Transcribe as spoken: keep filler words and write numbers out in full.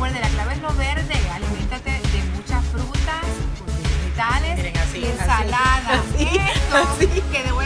recuerde, la clave es lo verde. Aliméntate de muchas frutas, de vegetales, Miren, así, de ensalada. así, Esto así. que de